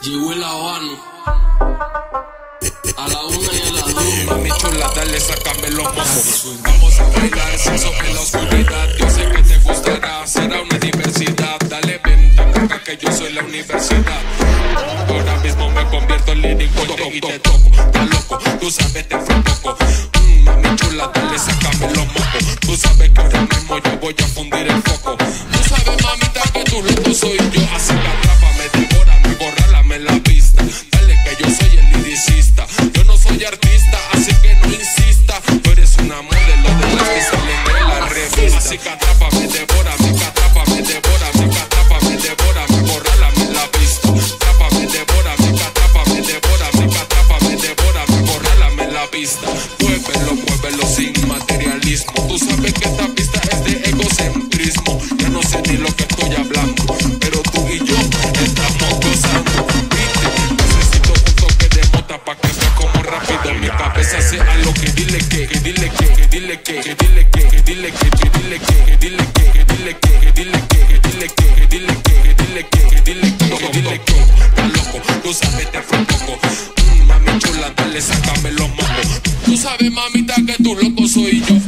Llegó el Habano. A la 1 y a la 2. Mami chula, dale, sácame los mocos. Vamos a bailar sexo en la oscuridad. Yo sé que te gustará, será una diversidad. Dale, ven, acá que yo soy la universidad. Ahora mismo me convierto en lírico y te toco. Está loco, tú sabes, te poco. Mami chula, dale, sácame los mocos. Tú sabes que ahora mismo yo voy a fundir el foco. Tú sabes, mamita, que tu loco soy yo. Así que atrápame, devórame, borrálame la pista. Dale que yo soy el liricista. Yo no soy artista, así que no insista. Tú eres una modelo de las que salen de la revista. Así que atrápame, devórame, catrápame, devórame, catrápame, devórame, borrálame la pista. Atrápame, devórame, catrápame, devórame, catrápame, devórame, borrálame la pista. Muévelo, muévelo sin materialismo. Tú sabes que esta pista es de egocentrismo. Ya no sé ni lo que estoy hablando, pero tú y yo estamos gozando. Necesito un toque de mota pa' que vea como rápido mi cabeza sea lo que dile que dile que dile que dile que dile que dile que dile que dile que dile que dile que dile que dile que dile que está loco, tú sabes te fue poco. Mami chula, dale, sácame los mocos. Tú sabes, mamita, que tu loco soy yo.